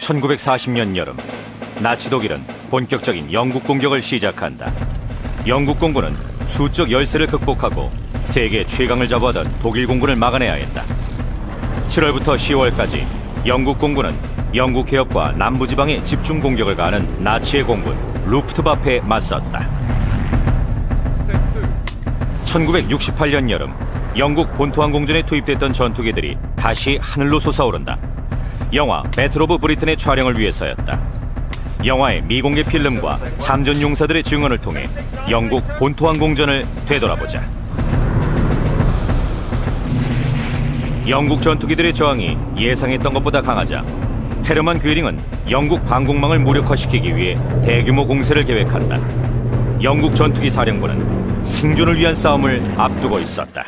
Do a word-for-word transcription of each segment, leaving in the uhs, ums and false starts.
천구백사십 년 여름, 나치 독일은 본격적인 영국 공격을 시작한다. 영국 공군은 수적 열세를 극복하고 세계 최강을 자부하던 독일 공군을 막아내야 했다. 칠월부터 시월까지 영국 공군은 영국 해협과 남부지방에 집중 공격을 가하는 나치의 공군 루프트와페에 맞섰다. 천구백육십팔 년 여름, 영국 본토항공전에 투입됐던 전투기들이 다시 하늘로 솟아오른다. 영화 배틀 오브 브리튼의 촬영을 위해서였다. 영화의 미공개 필름과 참전 용사들의 증언을 통해 영국 본토항공전을 되돌아보자. 영국 전투기들의 저항이 예상했던 것보다 강하자 헤르만 괴링은 영국 방공망을 무력화시키기 위해 대규모 공세를 계획한다. 영국 전투기 사령부는 생존을 위한 싸움을 앞두고 있었다.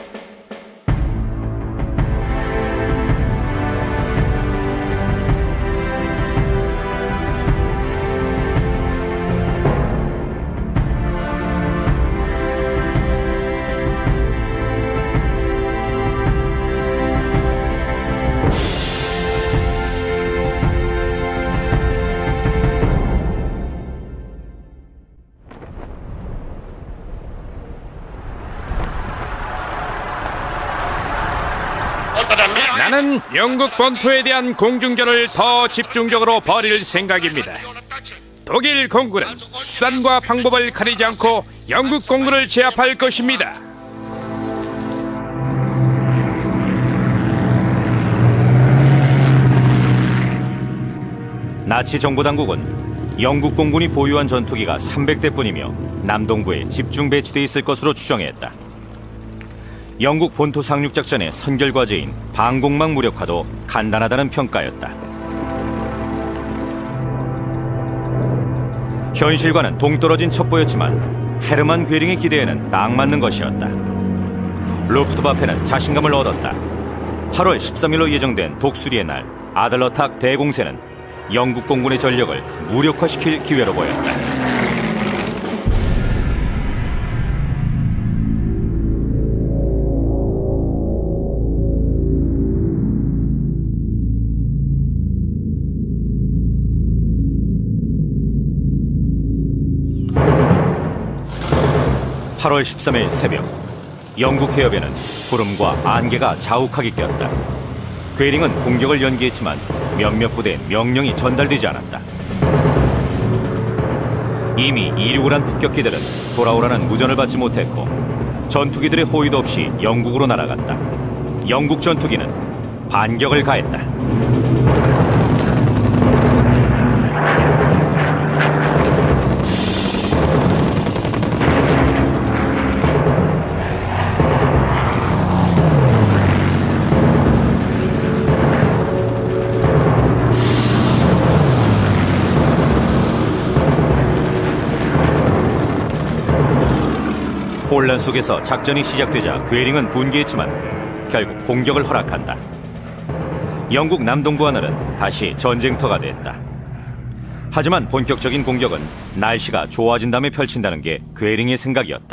나는 영국 본토에 대한 공중전을 더 집중적으로 벌일 생각입니다. 독일 공군은 수단과 방법을 가리지 않고 영국 공군을 제압할 것입니다. 나치 정보당국은 영국 공군이 보유한 전투기가 삼백 대뿐이며 남동부에 집중 배치돼 있을 것으로 추정했다. 영국 본토 상륙작전의 선결과제인 방공망 무력화도 간단하다는 평가였다. 현실과는 동떨어진 첩보였지만 헤르만 괴링의 기대에는 딱 맞는 것이었다. 루프트와페는 자신감을 얻었다. 팔월 십삼일로 예정된 독수리의 날 아들러탁 대공세는 영국 공군의 전력을 무력화시킬 기회로 보였다. 팔월 십삼일 새벽, 영국 해협에는 구름과 안개가 자욱하게 꼈다. 괴링은 공격을 연기했지만 몇몇 부대에 명령이 전달되지 않았다. 이미 이륙을 한 폭격기들은 돌아오라는 무전을 받지 못했고 전투기들의 호위도 없이 영국으로 날아갔다. 영국 전투기는 반격을 가했다. 혼란 속에서 작전이 시작되자 괴링은 분개했지만 결국 공격을 허락한다. 영국 남동부 하늘은 다시 전쟁터가 됐다. 하지만 본격적인 공격은 날씨가 좋아진 다음에 펼친다는 게 괴링의 생각이었다.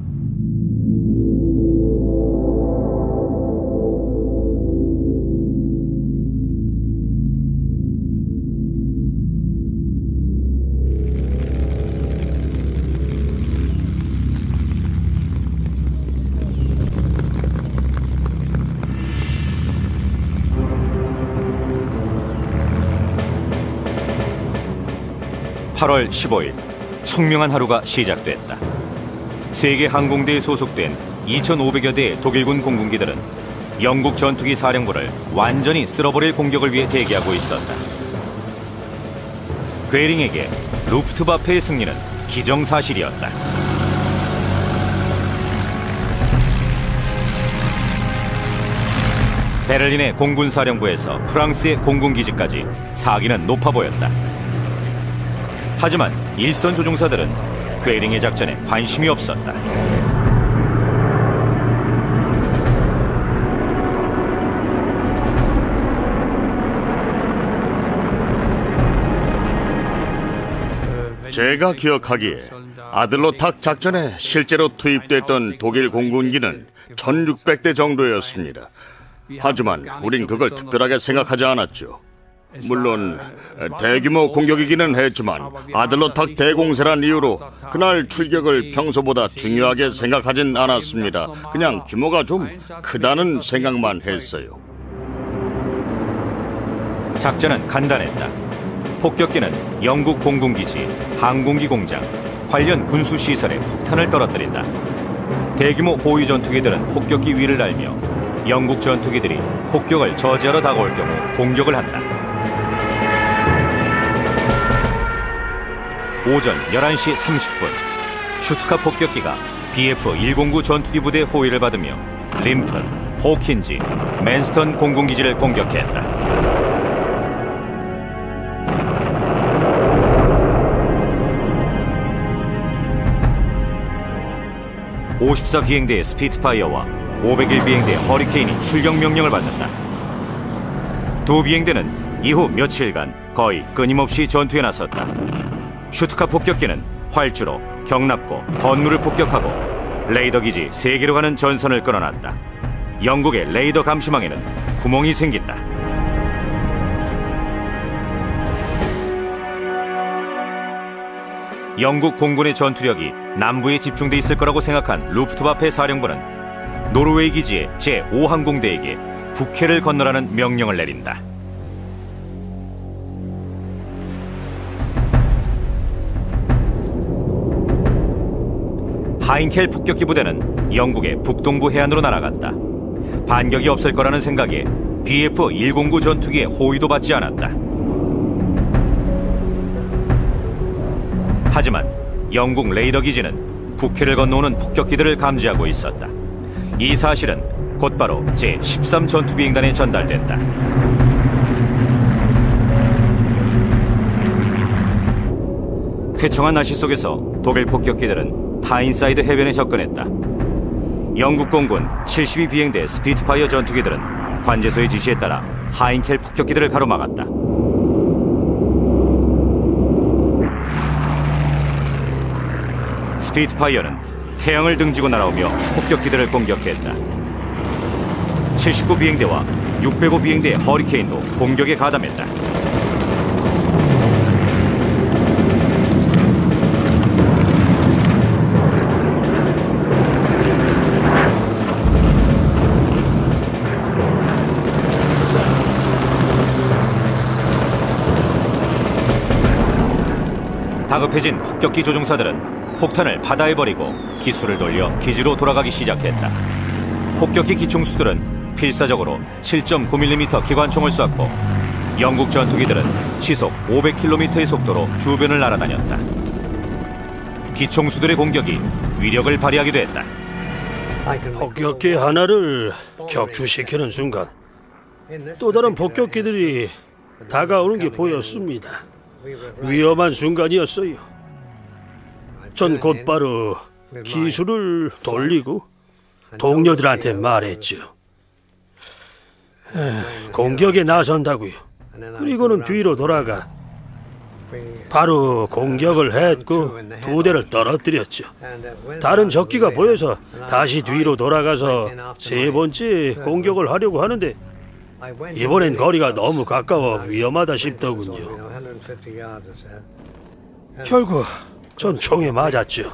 팔월 십오일, 청명한 하루가 시작됐다. 세계 항공대에 소속된 이천오백여 대의 독일군 공군기들은 영국 전투기 사령부를 완전히 쓸어버릴 공격을 위해 대기하고 있었다. 괴링에게 루프트와페의 승리는 기정사실이었다. 베를린의 공군사령부에서 프랑스의 공군기지까지 사기는 높아 보였다. 하지만 일선 조종사들은 괴링의 작전에 관심이 없었다. 제가 기억하기에 아들러탁 작전에 실제로 투입됐던 독일 공군기는 천육백 대 정도였습니다. 하지만 우린 그걸 특별하게 생각하지 않았죠. 물론 대규모 공격이기는 했지만 아들러탁 대공세란 이유로 그날 출격을 평소보다 중요하게 생각하진 않았습니다. 그냥 규모가 좀 크다는 생각만 했어요. 작전은 간단했다. 폭격기는 영국 공군기지, 항공기 공장, 관련 군수시설에 폭탄을 떨어뜨린다. 대규모 호위 전투기들은 폭격기 위를 날며 영국 전투기들이 폭격을 저지하러 다가올 경우 공격을 한다. 오전 열한 시 삼십 분, 슈트카 폭격기가 비에프 백구 전투기 부대의 호위를 받으며 림픈, 호킨지, 맨스턴 공군기지를 공격했다. 오십사 비행대의 스피트파이어와 오백일 비행대의 허리케인이 출격 명령을 받는다. 두 비행대는 이후 며칠간 거의 끊임없이 전투에 나섰다. 슈트카 폭격기는 활주로, 경납고, 건물을 폭격하고 레이더 기지 세 개로 가는 전선을 끊어놨다. 영국의 레이더 감시망에는 구멍이 생긴다. 영국 공군의 전투력이 남부에 집중돼 있을 거라고 생각한 루프트와페 사령부는 노르웨이 기지의 제오 항공대에게 북해를 건너라는 명령을 내린다. 하인켈 폭격기 부대는 영국의 북동부 해안으로 날아갔다. 반격이 없을 거라는 생각에 비에프 백구 전투기의 호위도 받지 않았다. 하지만 영국 레이더 기지는 북해를 건너오는 폭격기들을 감지하고 있었다. 이 사실은 곧바로 제십삼 전투비행단에 전달된다. 쾌청한 날씨 속에서 독일 폭격기들은 타인사이드 해변에 접근했다. 영국 공군 칠십이 비행대 스피트파이어 전투기들은 관제소의 지시에 따라 하인켈 폭격기들을 가로막았다. 스피트파이어는 태양을 등지고 날아오며 폭격기들을 공격했다. 칠십구 비행대와 육백오 비행대의 허리케인도 공격에 가담했다. 다급해진 폭격기 조종사들은 폭탄을 바다에 버리고 기수를 돌려 기지로 돌아가기 시작했다. 폭격기 기총수들은 필사적으로 칠 점 구 밀리미터 기관총을 쐈고 영국 전투기들은 시속 오백 킬로미터의 속도로 주변을 날아다녔다. 기총수들의 공격이 위력을 발휘하기도 했다. 폭격기 하나를 격추시키는 순간 또 다른 폭격기들이 다가오는 게 보였습니다. 위험한 순간이었어요. 전 곧바로 기술을 돌리고 동료들한테 말했죠. 에, 공격에 나선다고요. 그리고는 뒤로 돌아가 바로 공격을 했고 두 대를 떨어뜨렸죠. 다른 적기가 보여서 다시 뒤로 돌아가서 세 번째 공격을 하려고 하는데 이번엔 거리가 너무 가까워 위험하다 싶더군요. 결국 전 총에 맞았죠.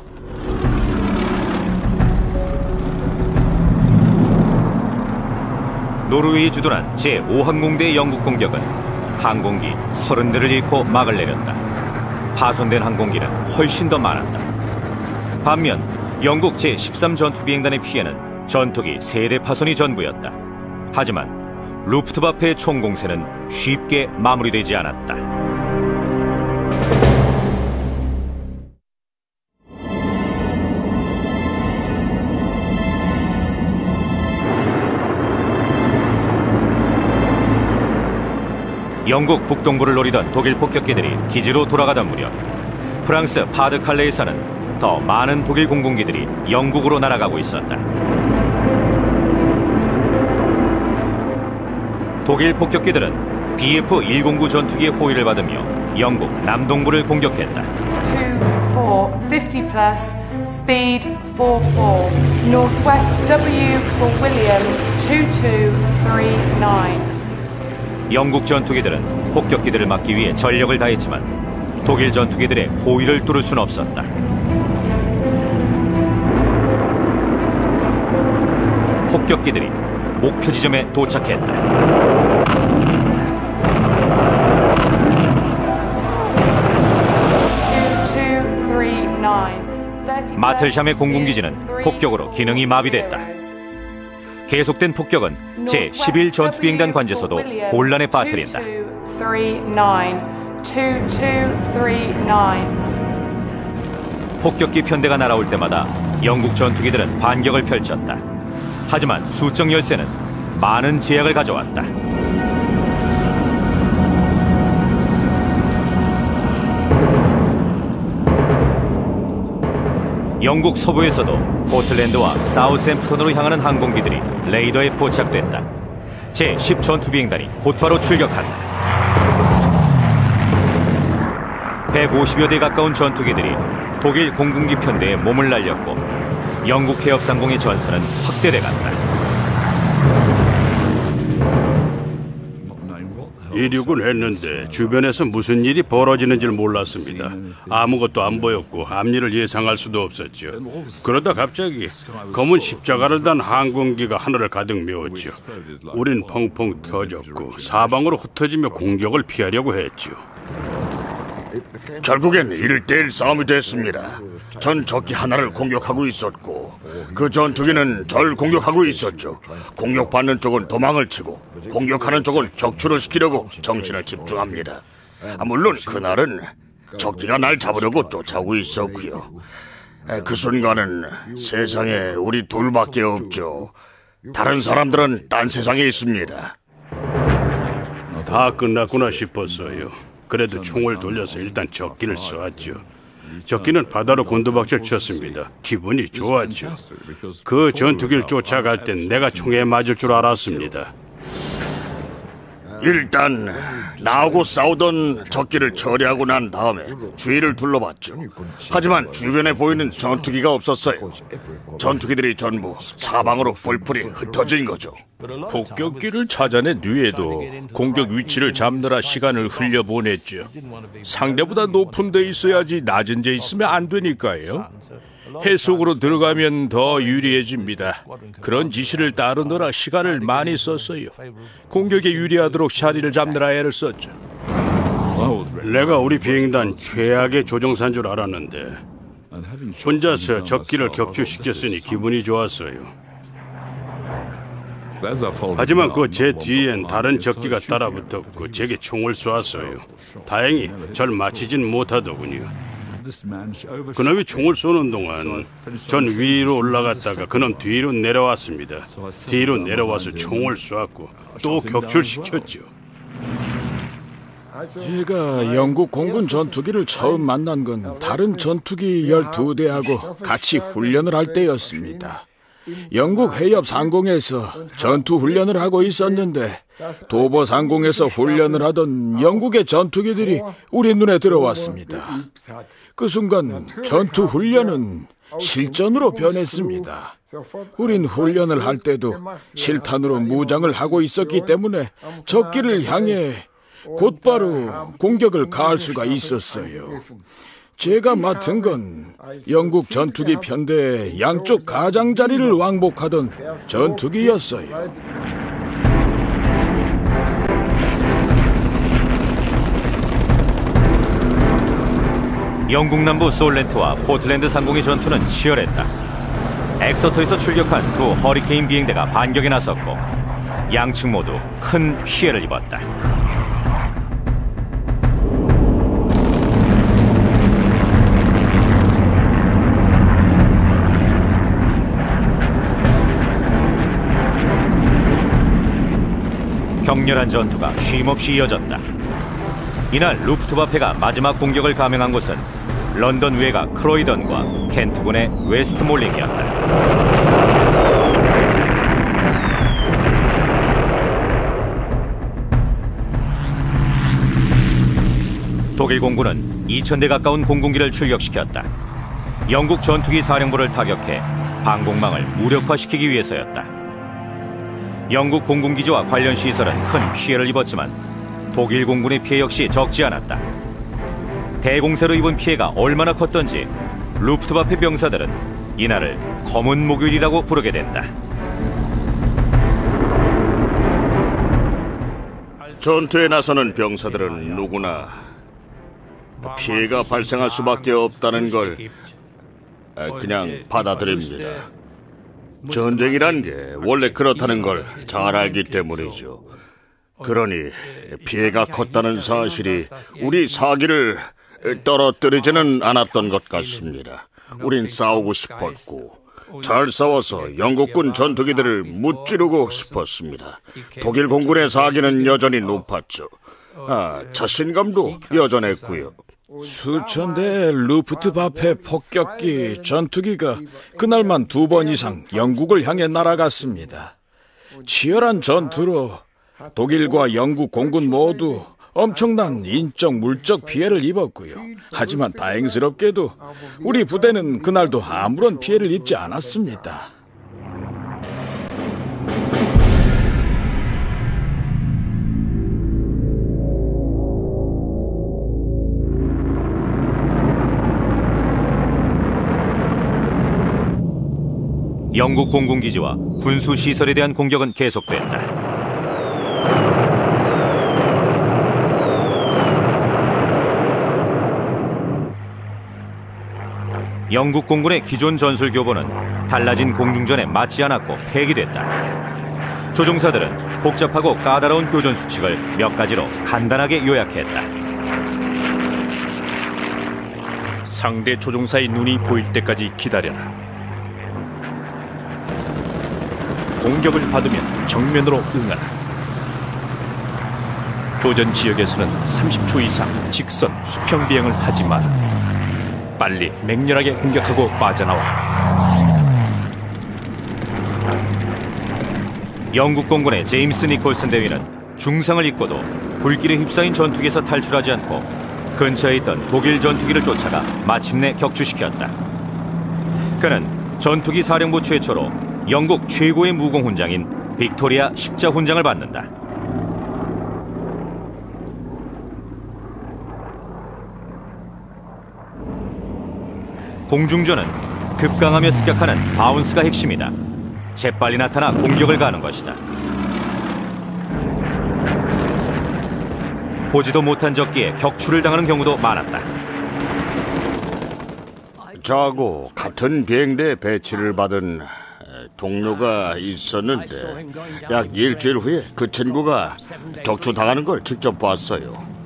노르웨이 주둔한 제오 항공대의 영국 공격은 항공기 서른 대를 잃고 막을 내렸다. 파손된 항공기는 훨씬 더 많았다. 반면 영국 제십삼 전투비행단의 피해는 전투기 세 대 파손이 전부였다. 하지만 루프트와페의 총공세는 쉽게 마무리되지 않았다. 영국 북동부를 노리던 독일 폭격기들이 기지로 돌아가던 무렵 프랑스 파드칼레에서는 더 많은 독일 공군기들이 영국으로 날아가고 있었다. 독일 폭격기들은 비에프 백구 전투기의 호위를 받으며 영국 남동부를 공격했다. two four fifty plus speed four four northwest W for William two two three nine. 영국 전투기들은 폭격기들을 막기 위해 전력을 다했지만 독일 전투기들의 호위를 뚫을 수는 없었다. 폭격기들이 목표 지점에 도착했다. 마틀샴의 공군기지는 폭격으로 기능이 마비됐다. 계속된 폭격은 제십일 전투비행단 관제소도 혼란에 빠뜨린다. 폭격기 편대가 날아올 때마다 영국 전투기들은 반격을 펼쳤다. 하지만 수적 열세는 많은 제약을 가져왔다. 영국 서부에서도 포틀랜드와 사우샘프턴으로 향하는 항공기들이 레이더에 포착됐다. 제십 전투비행단이 곧바로 출격한다. 백오십여 대 가까운 전투기들이 독일 공군기 편대에 몸을 날렸고 영국 해협상공의 전선은 확대돼 간다. 이륙은 했는데 주변에서 무슨 일이 벌어지는지 몰랐습니다. 아무것도 안 보였고 앞일을 예상할 수도 없었죠. 그러다 갑자기 검은 십자가를 단 항공기가 하늘을 가득 메웠죠. 우린 펑펑 터졌고 사방으로 흩어지며 공격을 피하려고 했죠. 결국엔 일대일 싸움이 됐습니다. 전 적기 하나를 공격하고 있었고 그 전투기는 절 공격하고 있었죠. 공격받는 쪽은 도망을 치고 공격하는 쪽은 격추를 시키려고 정신을 집중합니다. 아, 물론 그날은 적기가 날 잡으려고 쫓아오고 있었고요. 그 순간은 세상에 우리 둘밖에 없죠. 다른 사람들은 딴 세상에 있습니다. 다 끝났구나 싶었어요. 그래도 총을 돌려서 일단 적기를 쏘았죠. 적기는 바다로 곤두박질 쳤습니다. 기분이 좋았죠. 그 전투기를 쫓아갈 땐 내가 총에 맞을 줄 알았습니다. 일단 나하고 싸우던 적기를 처리하고 난 다음에 주위를 둘러봤죠. 하지만 주변에 보이는 전투기가 없었어요. 전투기들이 전부 사방으로 뿔뿔이 흩어진 거죠. 폭격기를 찾아낸 뒤에도 공격 위치를 잡느라 시간을 흘려보냈죠. 상대보다 높은 데 있어야지 낮은 데 있으면 안 되니까요. 해속으로 들어가면 더 유리해집니다. 그런 지시를 따르느라 시간을 많이 썼어요. 공격에 유리하도록 자리를 잡느라 애를 썼죠. 내가 우리 비행단 최악의 조종사인 줄 알았는데 혼자서 적기를 격추시켰으니 기분이 좋았어요. 하지만 그 제 뒤엔 다른 적기가 따라붙었고 제게 총을 쏘았어요. 다행히 절 맞히진 못하더군요. 그놈이 총을 쏘는 동안 전 위로 올라갔다가 그놈 뒤로 내려왔습니다. 뒤로 내려와서 총을 쏘았고 또 격출시켰죠. 제가 영국 공군 전투기를 처음 만난 건 다른 전투기 열두 대하고 같이 훈련을 할 때였습니다. 영국 해협 상공에서 전투 훈련을 하고 있었는데 도버 상공에서 훈련을 하던 영국의 전투기들이 우리 눈에 들어왔습니다. 그 순간 전투 훈련은 실전으로 변했습니다. 우린 훈련을 할 때도 실탄으로 무장을 하고 있었기 때문에 적기를 향해 곧바로 공격을 가할 수가 있었어요. 제가 맡은 건 영국 전투기 편대의 양쪽 가장자리를 왕복하던 전투기였어요. 영국 남부 솔렌트와 포틀랜드 상공의 전투는 치열했다. 엑서터에서 출격한 두 허리케인 비행대가 반격에 나섰고 양측 모두 큰 피해를 입었다. 격렬한 전투가 쉼없이 이어졌다. 이날 루프트와페가 마지막 공격을 감행한 곳은 런던 외가 크로이던과 켄트군의 웨스트몰링이었다. 독일 공군은 이천 대 가까운 공군기를 출격시켰다. 영국 전투기 사령부를 타격해 방공망을 무력화시키기 위해서였다. 영국 공군기지와 관련 시설은 큰 피해를 입었지만 독일 공군의 피해 역시 적지 않았다. 대공사로 입은 피해가 얼마나 컸던지 루프트와페 병사들은 이날을 검은 목요일이라고 부르게 된다. 전투에 나서는 병사들은 누구나 피해가 발생할 수밖에 없다는 걸 그냥 받아들입니다. 전쟁이란 게 원래 그렇다는 걸 잘 알기 때문이죠. 그러니 피해가 컸다는 사실이 우리 사기를 떨어뜨리지는 않았던 것 같습니다. 우린 싸우고 싶었고 잘 싸워서 영국군 전투기들을 무찌르고 싶었습니다. 독일 공군의 사기는 여전히 높았죠. 아, 자신감도 여전했고요. 수천 대의 루프트와페 폭격기 전투기가 그날만 두 번 이상 영국을 향해 날아갔습니다. 치열한 전투로 독일과 영국 공군 모두 엄청난 인적 물적 피해를 입었고요. 하지만 다행스럽게도 우리 부대는 그날도 아무런 피해를 입지 않았습니다. 영국 공군기지와 군수시설에 대한 공격은 계속됐다. 영국 공군의 기존 전술 교보는 달라진 공중전에 맞지 않았고 폐기됐다. 조종사들은 복잡하고 까다로운 교전 수칙을 몇 가지로 간단하게 요약했다. 상대 조종사의 눈이 보일 때까지 기다려라. 공격을 받으면 정면으로 응하라. 교전 지역에서는 삼십 초 이상 직선 수평 비행을 하지 마라. 빨리 맹렬하게 공격하고 빠져나와. 영국 공군의 제임스 니콜슨 대위는 중상을 입고도 불길에 휩싸인 전투기에서 탈출하지 않고 근처에 있던 독일 전투기를 쫓아가 마침내 격추시켰다. 그는 전투기 사령부 최초로 영국 최고의 무공 훈장인 빅토리아 십자 훈장을 받는다. 공중전은 급강하며 습격하는 바운스가 핵심이다. 재빨리 나타나 공격을 가하는 것이다. 보지도 못한 적기에 격추를 당하는 경우도 많았다. 저하고 같은 비행대에 배치를 받은 동료가 있었는데 약 일주일 후에 그 친구가 격추당하는 걸 직접 봤어요.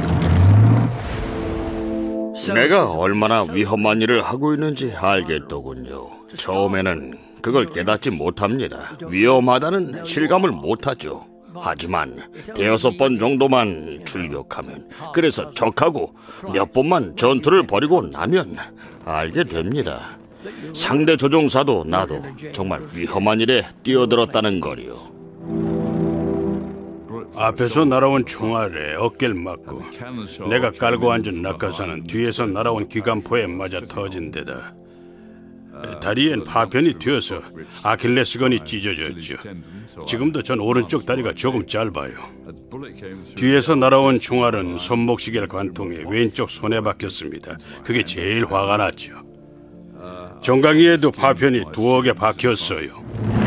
내가 얼마나 위험한 일을 하고 있는지 알겠더군요. 처음에는 그걸 깨닫지 못합니다. 위험하다는 실감을 못하죠. 하지만 대여섯 번 정도만 출격하면, 그래서 적하고 몇 번만 전투를 벌이고 나면 알게 됩니다. 상대 조종사도 나도 정말 위험한 일에 뛰어들었다는 거리요. 앞에서 날아온 총알에 어깨를 맞고 내가 깔고 앉은 낙하산은 뒤에서 날아온 기관포에 맞아 터진 데다 다리엔 파편이 튀어서 아킬레스건이 찢어졌죠. 지금도 전 오른쪽 다리가 조금 짧아요. 뒤에서 날아온 총알은 손목시계를 관통해 왼쪽 손에 박혔습니다. 그게 제일 화가 났죠. 정강이에도 파편이 두어 개 박혔어요.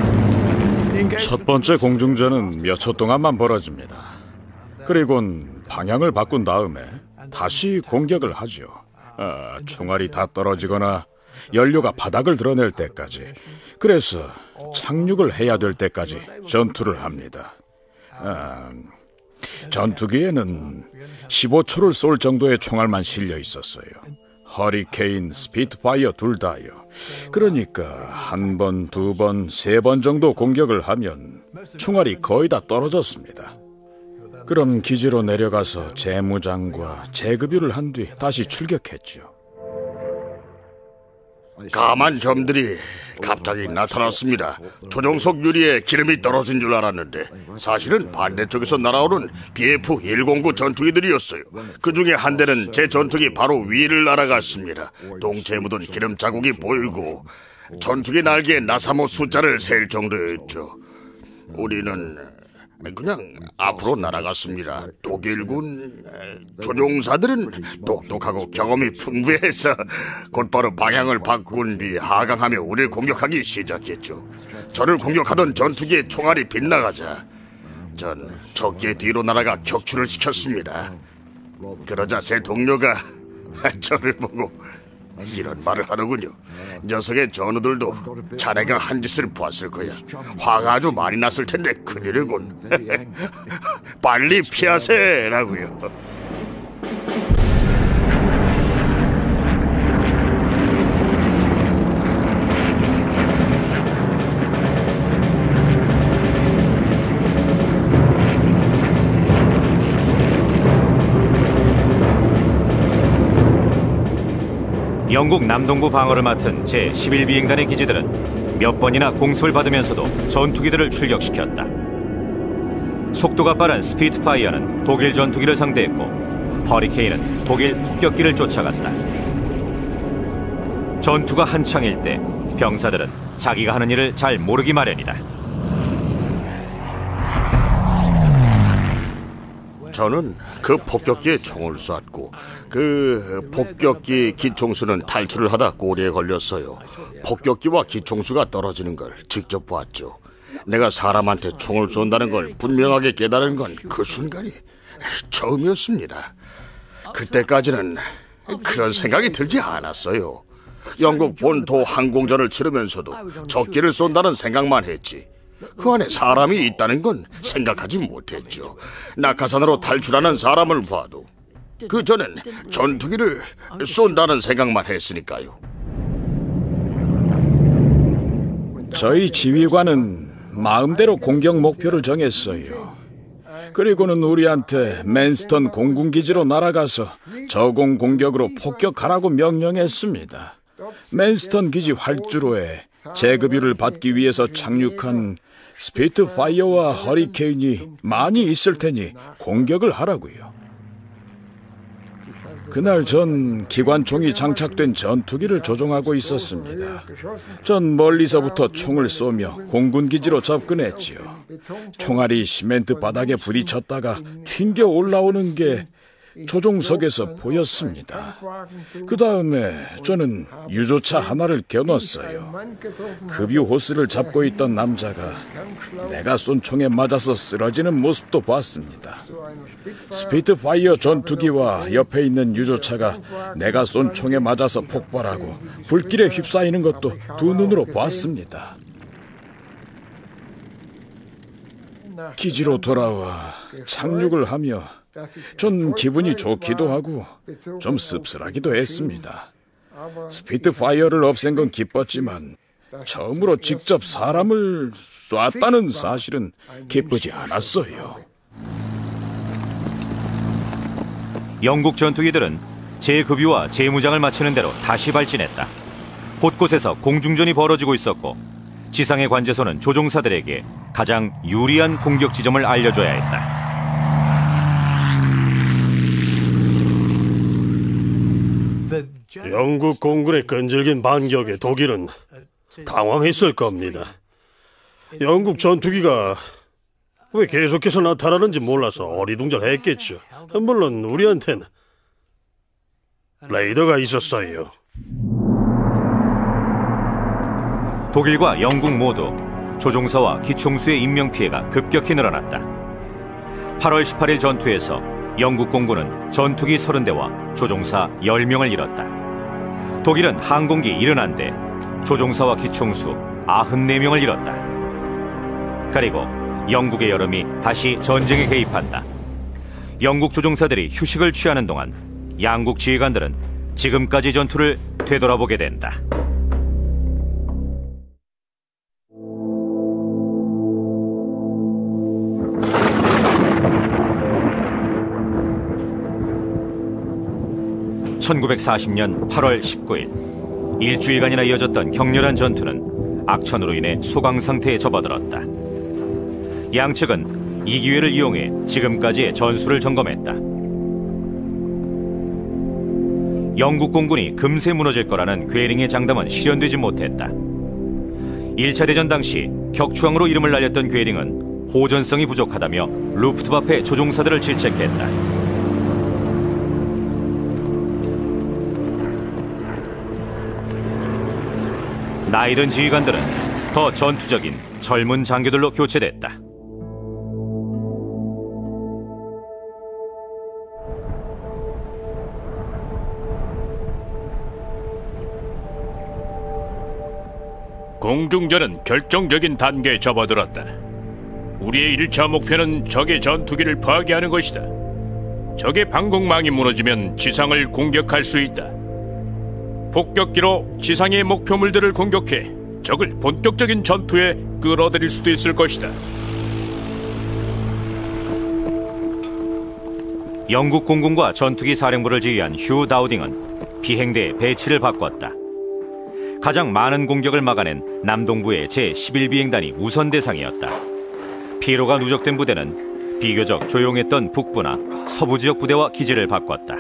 첫 번째 공중전은 몇 초 동안만 벌어집니다. 그리곤 방향을 바꾼 다음에 다시 공격을 하죠. 아, 총알이 다 떨어지거나 연료가 바닥을 드러낼 때까지, 그래서 착륙을 해야 될 때까지 전투를 합니다. 아, 전투기에는 십오 초를 쏠 정도의 총알만 실려 있었어요. 허리케인, 스피트파이어 둘 다요. 그러니까 한 번, 두 번, 세 번 정도 공격을 하면 총알이 거의 다 떨어졌습니다. 그럼 기지로 내려가서 재무장과 재급유를 한 뒤 다시 출격했죠. 까만 점들이 갑자기 나타났습니다. 조종석 유리에 기름이 떨어진 줄 알았는데 사실은 반대쪽에서 날아오는 비에프 백구 전투기들이었어요. 그 중에 한 대는 제 전투기 바로 위를 날아갔습니다. 동체에 묻은 기름 자국이 보이고 전투기 날개에 나사모 숫자를 셀 정도였죠. 우리는 그냥 앞으로 날아갔습니다. 독일군 조종사들은 똑똑하고 경험이 풍부해서 곧바로 방향을 바꾼 뒤 하강하며 우리를 공격하기 시작했죠. 저를 공격하던 전투기의 총알이 빗나가자 전 적기의 뒤로 날아가 격추를 시켰습니다. 그러자 제 동료가 저를 보고 이런 말을 하더군요. 녀석의 전우들도 자네가 한 짓을 보았을 거야. 화가 아주 많이 났을 텐데 큰일이군. 빨리 피하세라고요. 영국 남동부 방어를 맡은 제십일 비행단의 기지들은 몇 번이나 공습을 받으면서도 전투기들을 출격시켰다. 속도가 빠른 스피트파이어는 독일 전투기를 상대했고 허리케인은 독일 폭격기를 쫓아갔다. 전투가 한창일 때 병사들은 자기가 하는 일을 잘 모르기 마련이다. 저는 그 폭격기에 총을 쐈고 그 폭격기 기총수는 탈출을 하다 꼬리에 걸렸어요. 폭격기와 기총수가 떨어지는 걸 직접 보았죠. 내가 사람한테 총을 쏜다는 걸 분명하게 깨달은 건 그 순간이 처음이었습니다. 그때까지는 그런 생각이 들지 않았어요. 영국 본토 항공전을 치르면서도 적기를 쏜다는 생각만 했지 그 안에 사람이 있다는 건 생각하지 못했죠. 낙하산으로 탈출하는 사람을 봐도 그 전엔 전투기를 쏜다는 생각만 했으니까요. 저희 지휘관은 마음대로 공격 목표를 정했어요. 그리고는 우리한테 맨스턴 공군기지로 날아가서 저공 공격으로 폭격하라고 명령했습니다. 맨스턴 기지 활주로에 재급유를 받기 위해서 착륙한 스피트파이어와 허리케인이 많이 있을 테니 공격을 하라고요. 그날 전 기관총이 장착된 전투기를 조종하고 있었습니다. 전 멀리서부터 총을 쏘며 공군기지로 접근했지요. 총알이 시멘트 바닥에 부딪혔다가 튕겨 올라오는 게 조종석에서 보였습니다. 그 다음에 저는 유조차 하나를 겨눴어요. 급유 호스를 잡고 있던 남자가 내가 쏜 총에 맞아서 쓰러지는 모습도 봤습니다. 스피트파이어 전투기와 옆에 있는 유조차가 내가 쏜 총에 맞아서 폭발하고 불길에 휩싸이는 것도 두 눈으로 봤습니다. 기지로 돌아와 착륙을 하며 전 기분이 좋기도 하고 좀 씁쓸하기도 했습니다. 스피트파이어를 없앤 건 기뻤지만 처음으로 직접 사람을 쐈다는 사실은 기쁘지 않았어요. 영국 전투기들은 재급유와 재무장을 마치는 대로 다시 발진했다. 곳곳에서 공중전이 벌어지고 있었고 지상의 관제소는 조종사들에게 가장 유리한 공격 지점을 알려줘야 했다. 영국 공군의 끈질긴 반격에 독일은 당황했을 겁니다. 영국 전투기가 왜 계속해서 나타나는지 몰라서 어리둥절했겠죠. 물론 우리한테는 레이더가 있었어요. 독일과 영국 모두 조종사와 기총수의 인명피해가 급격히 늘어났다. 팔월 십팔일 전투에서 영국 공군은 전투기 서른 대와 조종사 열 명을 잃었다. 독일은 항공기 칠십일 대, 조종사와 기총수 구십사 명을 잃었다. 그리고 영국의 여름이 다시 전쟁에 개입한다. 영국 조종사들이 휴식을 취하는 동안 양국 지휘관들은 지금까지 전투를 되돌아보게 된다. 천구백사십년 팔월 십구일 일주일간이나 이어졌던 격렬한 전투는 악천후로 인해 소강 상태에 접어들었다. 양측은 이 기회를 이용해 지금까지의 전술을 점검했다. 영국 공군이 금세 무너질 거라는 괴링의 장담은 실현되지 못했다. 일 차 대전 당시 격추왕으로 이름을 날렸던 괴링은 호전성이 부족하다며 루프트와페 조종사들을 질책했다. 나이든 지휘관들은 더 전투적인 젊은 장교들로 교체됐다. 공중전은 결정적인 단계에 접어들었다. 우리의 일 차 목표는 적의 전투기를 파괴하는 것이다. 적의 방공망이 무너지면 지상을 공격할 수 있다. 폭격기로 지상의 목표물들을 공격해 적을 본격적인 전투에 끌어들일 수도 있을 것이다. 영국 공군과 전투기 사령부를 지휘한 휴 다우딩은 비행대 배치를 바꿨다. 가장 많은 공격을 막아낸 남동부의 제십일 비행단이 우선 대상이었다. 피로가 누적된 부대는 비교적 조용했던 북부나 서부 지역 부대와 기지를 바꿨다.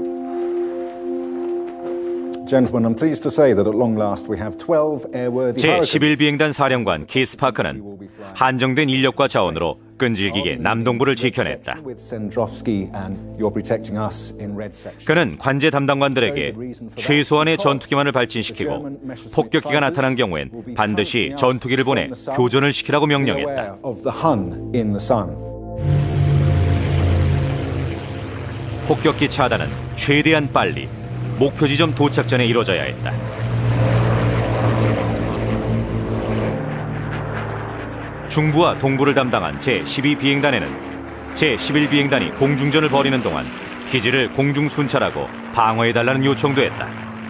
제십일 비행단 사령관 키스 파크는 한정된 인력과 자원으로 끈질기게 남동부를 지켜냈다. 그는 관제 담당관들에게 최소한의 전투기만을 발진시키고 폭격기가 나타난 경우엔 반드시 전투기를 보내 교전을 시키라고 명령했다. 폭격기 차단은 최대한 빨리 목표 지점 도착 전에 이루어져야 했다. 중부와 동부를 담당한 제십이 비행단에는 제십일 비행단이 공중전을 벌이는 동안 기지를 공중 순찰하고 방어해달라는 요청도 했다.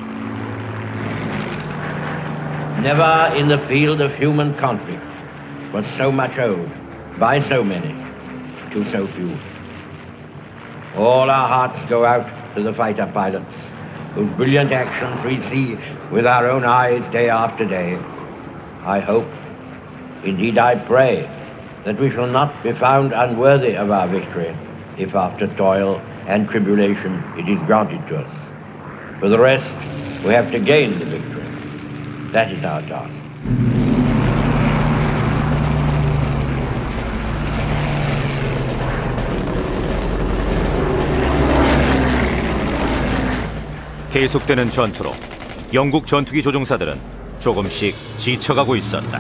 Never in the field of human conflict was so much owed by so many to so few. All our hearts go out to the fighter pilots, whose brilliant actions we see with our own eyes day after day. I hope, indeed I pray, that we shall not be found unworthy of our victory, if after toil and tribulation it is granted to us. For the rest, we have to gain the victory. That is our task. 계속되는 전투로 영국 전투기 조종사들은 조금씩 지쳐가고 있었다.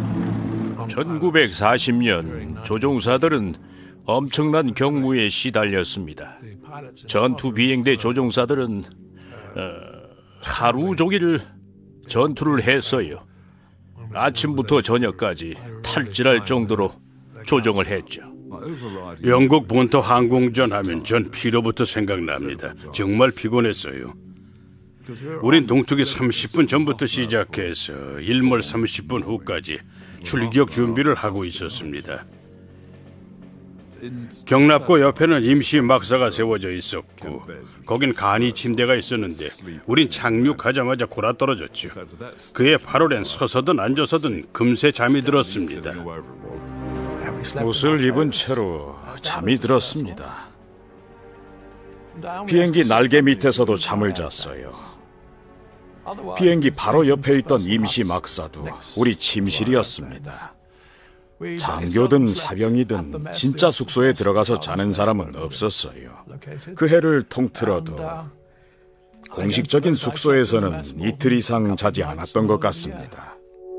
천구백사십 년 조종사들은 엄청난 경무에 시달렸습니다. 전투 비행대 조종사들은 어, 하루 종일 전투를 했어요. 아침부터 저녁까지 탈진할 정도로 조종을 했죠. 영국 본토 항공전 하면 전 피로부터 생각납니다. 정말 피곤했어요. 우린 동투기 삼십 분 전부터 시작해서 일몰 삼십 분 후까지 출격 준비를 하고 있었습니다. 경납고 옆에는 임시 막사가 세워져 있었고 거긴 간이 침대가 있었는데 우린 착륙하자마자 골아떨어졌죠. 그의 팔월엔 서서든 앉아서든 금세 잠이 들었습니다. 옷을 입은 채로 잠이 들었습니다. 비행기 날개 밑에서도 잠을 잤어요. 비행기 바로 옆에 있던 임시 막사도 우리 침실이었습니다. 장교든 사병이든 진짜 숙소에 들어가서 자는 사람은 없었어요. 그 해를 통틀어도 공식적인 숙소에서는 이틀 이상 자지 않았던 것 같습니다.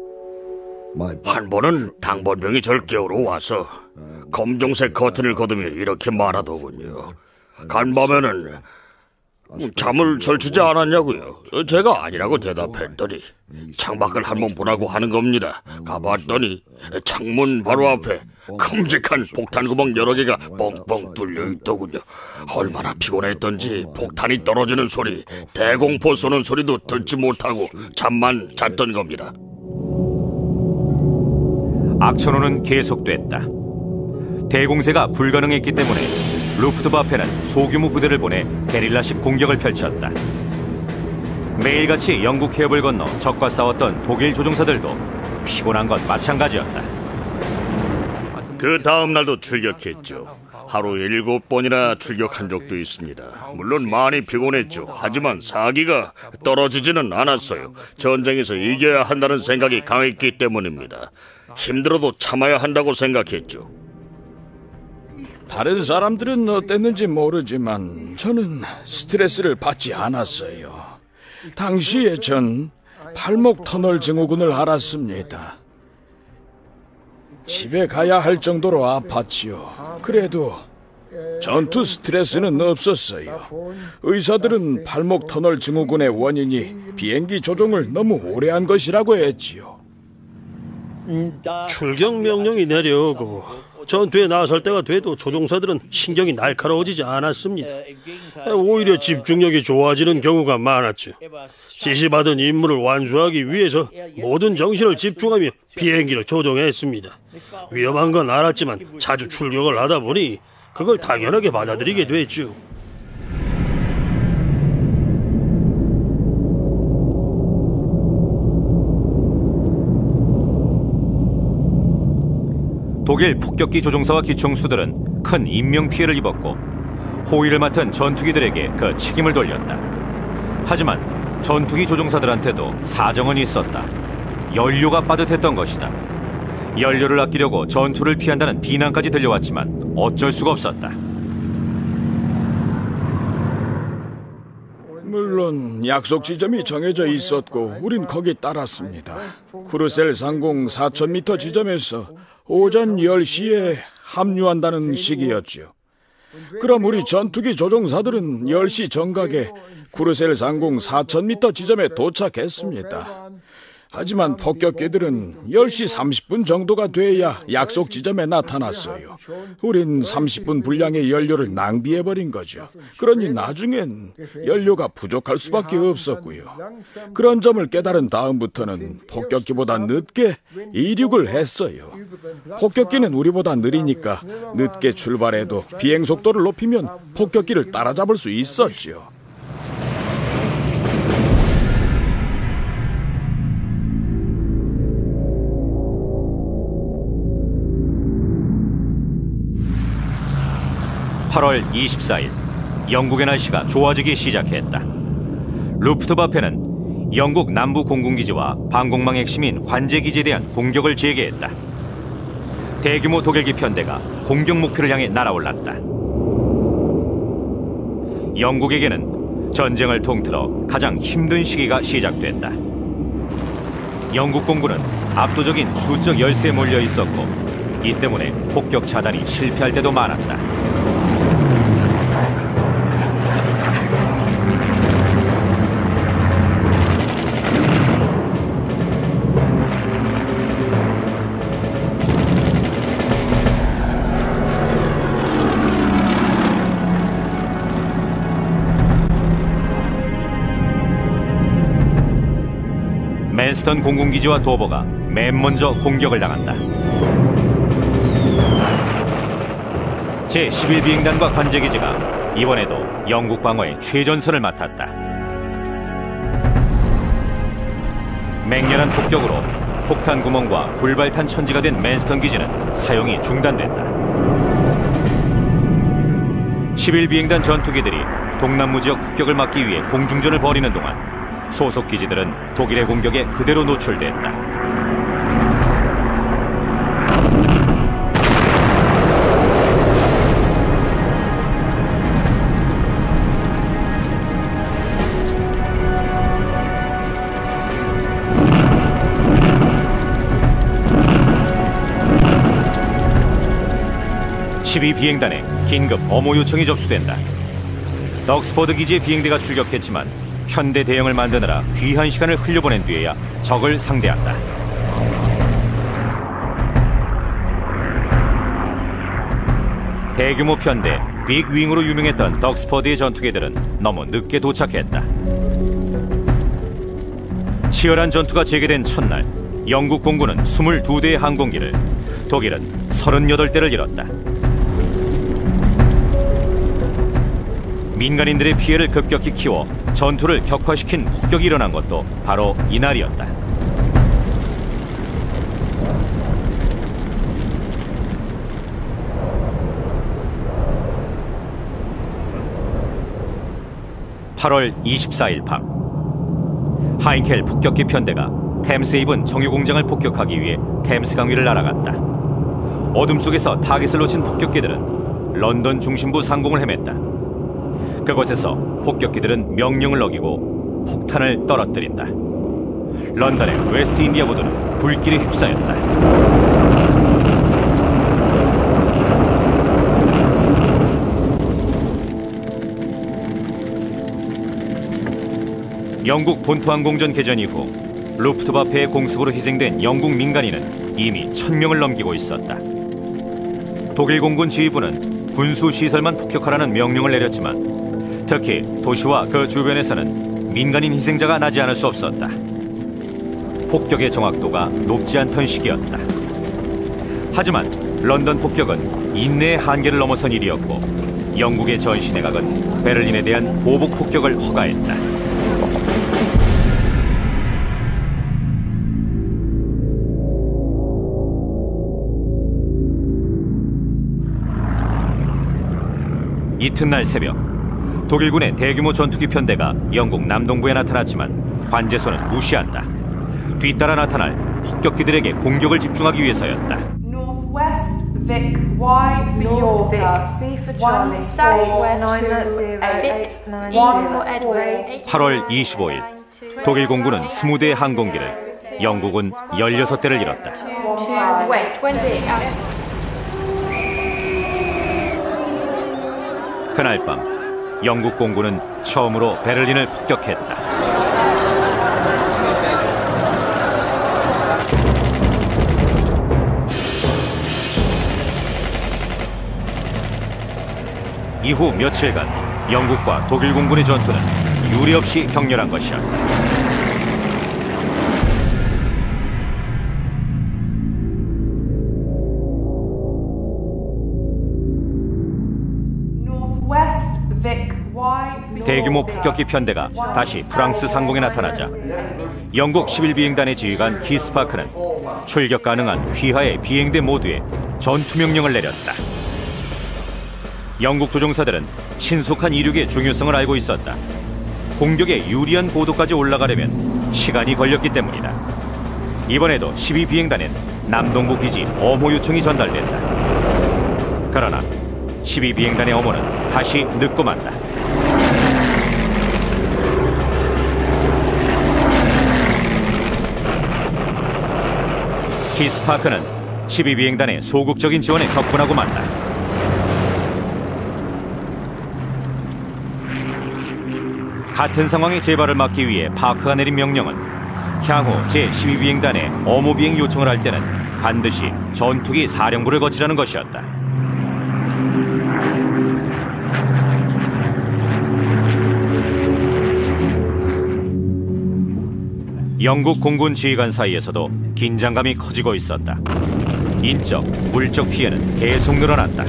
한 번은 당번병이 절 깨우러 와서 검정색 커튼을 걷으며 이렇게 말하더군요. 간밤에는 잠을 설치지 않았냐고요. 제가 아니라고 대답했더니 창밖을 한번 보라고 하는 겁니다. 가봤더니 창문 바로 앞에 큼직한 폭탄 구멍 여러 개가 뻥뻥 뚫려 있더군요. 얼마나 피곤했던지 폭탄이 떨어지는 소리, 대공포 쏘는 소리도 듣지 못하고 잠만 잤던 겁니다. 악천후는 계속됐다. 대공세가 불가능했기 때문에 루프트와페는 소규모 부대를 보내 게릴라식 공격을 펼쳤다. 매일같이 영국 해협을 건너 적과 싸웠던 독일 조종사들도 피곤한 건 마찬가지였다. 그 다음 날도 출격했죠. 하루 일곱 번이나 출격한 적도 있습니다. 물론 많이 피곤했죠. 하지만 사기가 떨어지지는 않았어요. 전쟁에서 이겨야 한다는 생각이 강했기 때문입니다. 힘들어도 참아야 한다고 생각했죠. 다른 사람들은 어땠는지 모르지만 저는 스트레스를 받지 않았어요. 당시에 전 팔목 터널 증후군을 앓았습니다. 집에 가야 할 정도로 아팠지요. 그래도 전투 스트레스는 없었어요. 의사들은 팔목 터널 증후군의 원인이 비행기 조종을 너무 오래 한 것이라고 했지요. 출격 명령이 내려오고 전투에 나설 때가 돼도 조종사들은 신경이 날카로워지지 않았습니다. 오히려 집중력이 좋아지는 경우가 많았죠. 지시받은 임무를 완수하기 위해서 모든 정신을 집중하며 비행기를 조종했습니다. 위험한 건 알았지만 자주 출격을 하다 보니 그걸 당연하게 받아들이게 됐죠. 독일 폭격기 조종사와 기총수들은 큰 인명피해를 입었고 호위를 맡은 전투기들에게 그 책임을 돌렸다. 하지만 전투기 조종사들한테도 사정은 있었다. 연료가 빠듯했던 것이다. 연료를 아끼려고 전투를 피한다는 비난까지 들려왔지만 어쩔 수가 없었다. 물론 약속 지점이 정해져 있었고 우린 거기 따랐습니다. 쿠르셀 상공 사천 미터 지점에서 오전 열 시에 합류한다는 시기였죠. 그럼 우리 전투기 조종사들은 열 시 정각에 쿠르셀 상공 사천 미터 지점에 도착했습니다. 하지만 폭격기들은 열 시 삼십 분 정도가 돼야 약속 지점에 나타났어요. 우린 삼십 분 분량의 연료를 낭비해버린 거죠. 그러니 나중엔 연료가 부족할 수밖에 없었고요. 그런 점을 깨달은 다음부터는 폭격기보다 늦게 이륙을 했어요. 폭격기는 우리보다 느리니까 늦게 출발해도 비행 속도를 높이면 폭격기를 따라잡을 수 있었죠. 팔월 이십사일 영국의 날씨가 좋아지기 시작했다. 루프트와페는 영국 남부 공군기지와 방공망 핵심인 관제기지에 대한 공격을 재개했다. 대규모 독일기 편대가 공격 목표를 향해 날아올랐다. 영국에게는 전쟁을 통틀어 가장 힘든 시기가 시작됐다. 영국 공군은 압도적인 수적 열세에 몰려 있었고 이 때문에 폭격 차단이 실패할 때도 많았다. 맨스턴 공군기지와 도버가 맨 먼저 공격을 당한다. 제십일 비행단과 관제기지가 이번에도 영국 방어의 최전선을 맡았다. 맹렬한 폭격으로 폭탄 구멍과 불발탄 천지가 된 맨스턴 기지는 사용이 중단됐다. 십일 비행단 전투기들이 동남부 지역 폭격을 막기 위해 공중전을 벌이는 동안 소속 기지들은 독일의 공격에 그대로 노출됐다. 십이 비행단에 긴급 엄호 요청이 접수된다. 덕스포드 기지의 비행대가 출격했지만 편대 대형을 만드느라 귀한 시간을 흘려보낸 뒤에야 적을 상대한다. 대규모 편대 빅윙으로 유명했던 덕스포드의 전투기들은 너무 늦게 도착했다. 치열한 전투가 재개된 첫날, 영국 공군은 이십이 대의 항공기를, 독일은 삼십팔 대를 잃었다. 민간인들의 피해를 급격히 키워 전투를 격화시킨 폭격이 일어난 것도 바로 이날이었다. 팔월 이십사일 밤, 하인켈 폭격기 편대가 템스에 입은 정유 공장을 폭격하기 위해 템스강 위를 날아갔다. 어둠 속에서 타깃을 놓친 폭격기들은 런던 중심부 상공을 헤맸다. 그곳에서 폭격기들은 명령을 어기고 폭탄을 떨어뜨린다. 런던의 웨스트 인디아 보도는 불길에 휩싸였다. 영국 본토항공전 개전 이후 루프트와페의 공습으로 희생된 영국 민간인은 이미 천 명을 넘기고 있었다. 독일 공군 지휘부는 군수시설만 폭격하라는 명령을 내렸지만 특히 도시와 그 주변에서는 민간인 희생자가 나지 않을 수 없었다. 폭격의 정확도가 높지 않던 시기였다. 하지만 런던 폭격은 인내의 한계를 넘어선 일이었고 영국의 전시 내각은 베를린에 대한 보복 폭격을 허가했다. 이튿날 새벽, 독일군의 대규모 전투기 편대가 영국 남동부에 나타났지만 관제소는 무시한다. 뒤따라 나타날 폭격기들에게 공격을 집중하기 위해서였다. Northwest Vic Y for Yorker, C for Charlie, 팔월 이십오일, 독일 공군은 이십 대의 항공기를, 영국은 열여섯 대를 잃었다. 그날 밤, 영국 공군은 처음으로 베를린을 폭격했다. 이후 며칠간 영국과 독일 공군의 전투는 유례 없이 격렬한 것이었다. 대규모 폭격기 편대가 다시 프랑스 상공에 나타나자 영국 십일 비행단의 지휘관 키스파크는 출격 가능한 휘하의 비행대 모두에 전투 명령을 내렸다. 영국 조종사들은 신속한 이륙의 중요성을 알고 있었다. 공격에 유리한 고도까지 올라가려면 시간이 걸렸기 때문이다. 이번에도 십이 비행단엔 남동부 기지 엄호 요청이 전달됐다. 그러나 십이 비행단의 엄호는 다시 늦고 만다. 키스파크는 십이 비행단의 소극적인 지원에 격분하고 만다. 같은 상황의 재발을 막기 위해 파크가 내린 명령은 향후 제십이 비행단의 엄호 비행 요청을 할 때는 반드시 전투기 사령부를 거치라는 것이었다. 영국 공군 지휘관 사이에서도 긴장감이 커지고 있었다. 인적, 물적 피해는 계속 늘어났다.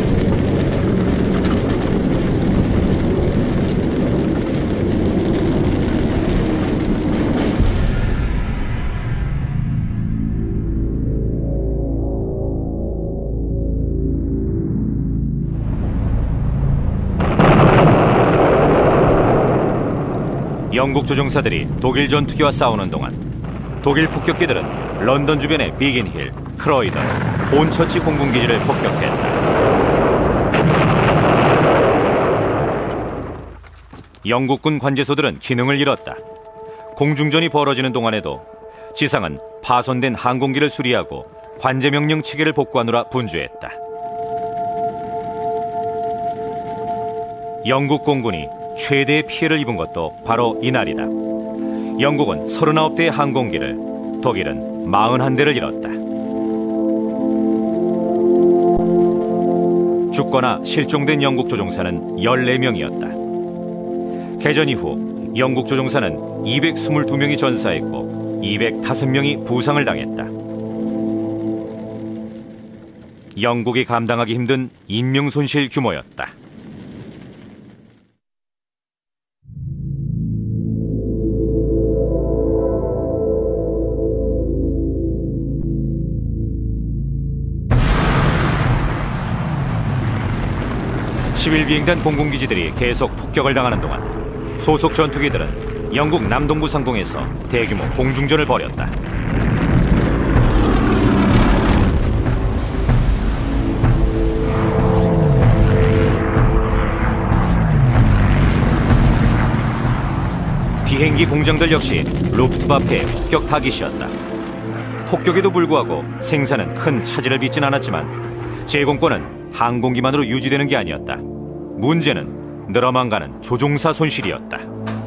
영국 조종사들이 독일 전투기와 싸우는 동안 독일 폭격기들은 런던 주변의 비긴힐, 크로이던, 혼처치 공군기지를 폭격했다. 영국군 관제소들은 기능을 잃었다. 공중전이 벌어지는 동안에도 지상은 파손된 항공기를 수리하고 관제명령 체계를 복구하느라 분주했다. 영국 공군이 최대의 피해를 입은 것도 바로 이날이다. 영국은 서른아홉 대의 항공기를, 독일은 사십일 대를 잃었다. 죽거나 실종된 영국 조종사는 열네 명이었다. 개전 이후 영국 조종사는 이백이십이 명이 전사했고 이백오 명이 부상을 당했다. 영국이 감당하기 힘든 인명손실 규모였다. 십일 비행단 공군기지들이 계속 폭격을 당하는 동안 소속 전투기들은 영국 남동부 상공에서 대규모 공중전을 벌였다. 비행기 공장들 역시 루프트와페의 폭격 타깃이었다. 폭격에도 불구하고 생산은 큰 차질을 빚진 않았지만 제공권은 항공기만으로 유지되는 게 아니었다. 문제는 늘어만 가는 조종사 손실이었다.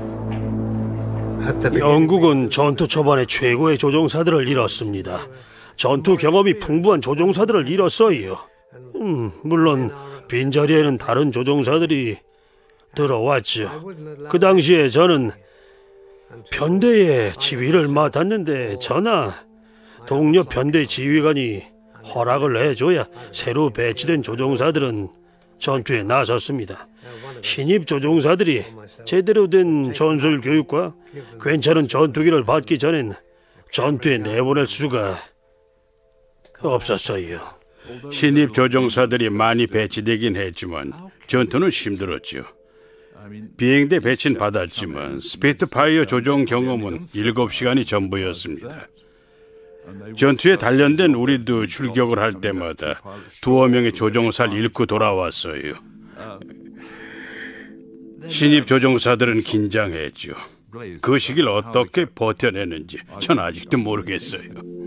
영국은 전투 초반에 최고의 조종사들을 잃었습니다. 전투 경험이 풍부한 조종사들을 잃었어요. 음, 물론 빈자리에는 다른 조종사들이 들어왔죠. 그 당시에 저는 편대의 지휘를 맡았는데 저나 동료 편대 지휘관이 허락을 해줘야 새로 배치된 조종사들은 전투에 나섰습니다. 신입 조종사들이 제대로 된 전술 교육과 괜찮은 전투기를 받기 전엔 전투에 내보낼 수가 없었어요. 신입 조종사들이 많이 배치되긴 했지만 전투는 힘들었죠. 비행대 배치는 받았지만 스피트파이어 조종 경험은 일곱 시간이 전부였습니다. 전투에 단련된 우리도 출격을 할 때마다 두어 명의 조종사를 잃고 돌아왔어요. 신입 조종사들은 긴장했죠. 그 시기를 어떻게 버텨내는지 전 아직도 모르겠어요.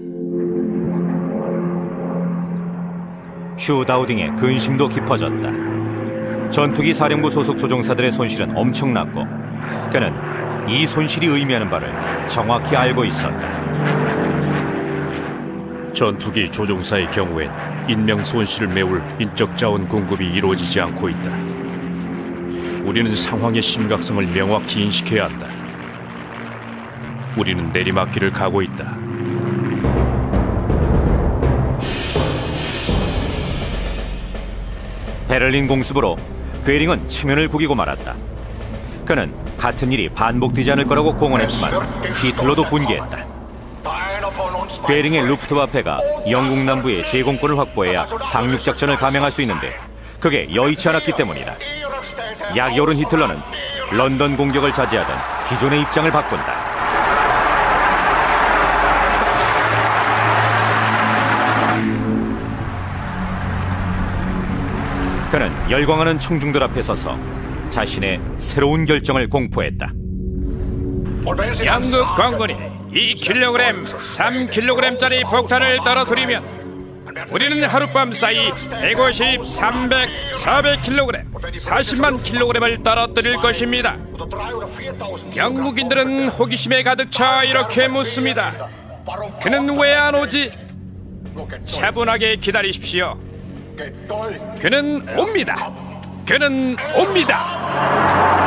휴 다우딩의 근심도 깊어졌다. 전투기 사령부 소속 조종사들의 손실은 엄청났고 그는 이 손실이 의미하는 바를 정확히 알고 있었다. 전투기 조종사의 경우엔 인명 손실을 메울 인적 자원 공급이 이루어지지 않고 있다. 우리는 상황의 심각성을 명확히 인식해야 한다. 우리는 내리막길을 가고 있다. 베를린 공습으로 괴링은 체면을 구기고 말았다. 그는 같은 일이 반복되지 않을 거라고 공언했지만 히틀러도 분개했다. 괴링의 루프트와페가 영국 남부의 제공권을 확보해야 상륙작전을 감행할 수 있는데 그게 여의치 않았기 때문이다. 약이 오른 히틀러는 런던 공격을 자제하던 기존의 입장을 바꾼다. 그는 열광하는 청중들 앞에 서서 자신의 새로운 결정을 공포했다. 영국 공군이 이 킬로그램, 삼 킬로그램짜리 폭탄을 떨어뜨리면 우리는 하룻밤 사이 백오십, 삼백, 사백 킬로그램, 사십만 킬로그램을 떨어뜨릴 것입니다. 영국인들은 호기심에 가득 차 이렇게 묻습니다. 그는 왜 안 오지? 차분하게 기다리십시오. 그는 옵니다. 그는 옵니다.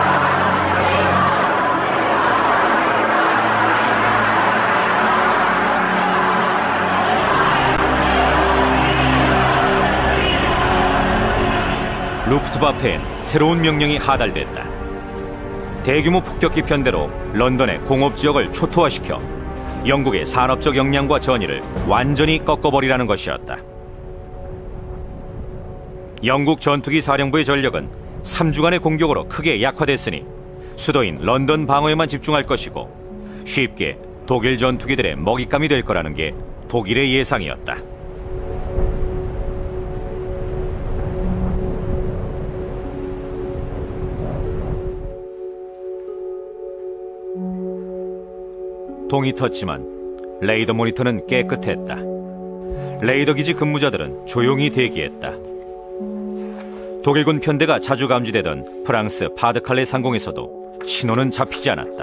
루프트와페엔 새로운 명령이 하달됐다. 대규모 폭격기 편대로 런던의 공업지역을 초토화시켜 영국의 산업적 역량과 전의를 완전히 꺾어버리라는 것이었다. 영국 전투기 사령부의 전력은 삼 주간의 공격으로 크게 약화됐으니 수도인 런던 방어에만 집중할 것이고 쉽게 독일 전투기들의 먹잇감이 될 거라는 게 독일의 예상이었다. 동이 텄지만 레이더 모니터는 깨끗했다. 레이더 기지 근무자들은 조용히 대기했다. 독일군 편대가 자주 감지되던 프랑스 파드칼레 상공에서도 신호는 잡히지 않았다.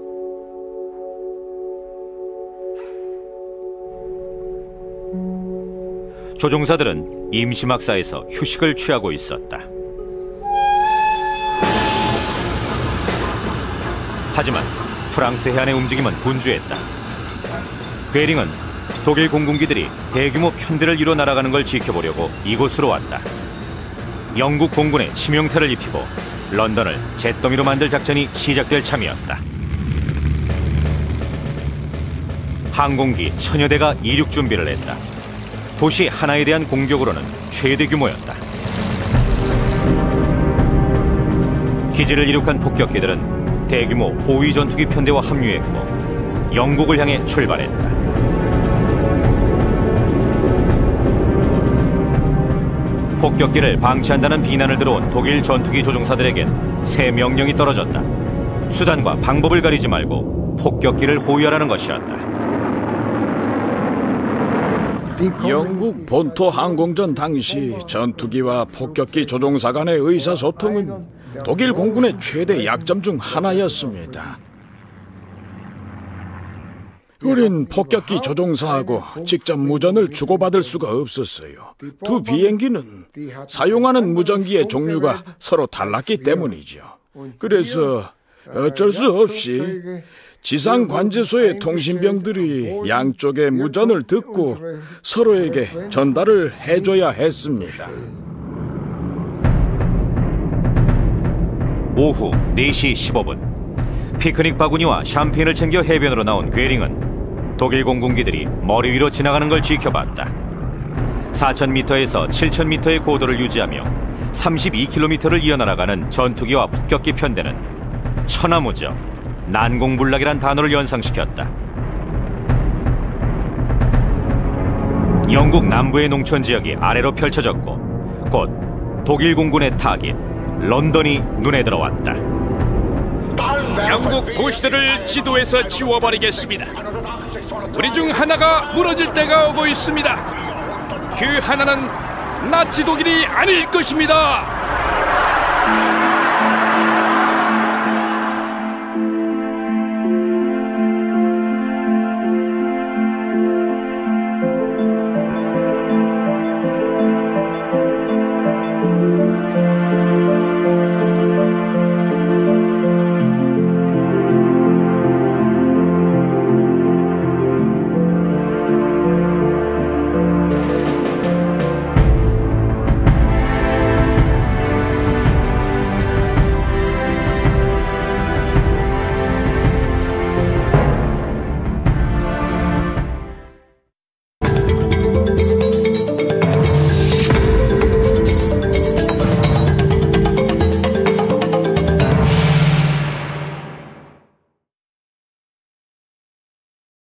조종사들은 임시막사에서 휴식을 취하고 있었다. 하지만 프랑스 해안의 움직임은 분주했다. 괴링은 독일 공군기들이 대규모 편대를 이뤄 날아가는 걸 지켜보려고 이곳으로 왔다. 영국 공군에 치명타를 입히고 런던을 잿더미로 만들 작전이 시작될 참이었다. 항공기 천여 대가 이륙 준비를 했다. 도시 하나에 대한 공격으로는 최대 규모였다. 기지를 이룩한 폭격기들은 대규모 호위 전투기 편대와 합류했고 영국을 향해 출발했다. 폭격기를 방치한다는 비난을 들어온 독일 전투기 조종사들에겐 새 명령이 떨어졌다. 수단과 방법을 가리지 말고 폭격기를 호위하라는 것이었다. 영국 본토 항공전 당시 전투기와 폭격기 조종사 간의 의사소통은 독일 공군의 최대 약점 중 하나였습니다. 우린 폭격기 조종사하고 직접 무전을 주고받을 수가 없었어요. 두 비행기는 사용하는 무전기의 종류가 서로 달랐기 때문이죠. 그래서 어쩔 수 없이 지상 관제소의 통신병들이 양쪽의 무전을 듣고 서로에게 전달을 해줘야 했습니다. 오후 네 시 십오 분 피크닉 바구니와 샴페인을 챙겨 해변으로 나온 괴링은 독일 공군기들이 머리 위로 지나가는 걸 지켜봤다. 사천 미터에서 칠천 미터의 고도를 유지하며 삼십이 킬로미터를 이어나가는 전투기와 폭격기 편대는 천하무적, 난공불락이란 단어를 연상시켰다. 영국 남부의 농촌 지역이 아래로 펼쳐졌고 곧 독일 공군의 타깃 런던이 눈에 들어왔다. 영국 도시들을 지도에서 지워버리겠습니다. 우리 중 하나가 무너질 때가 오고 있습니다. 그 하나는 나치 독일이 아닐 것입니다.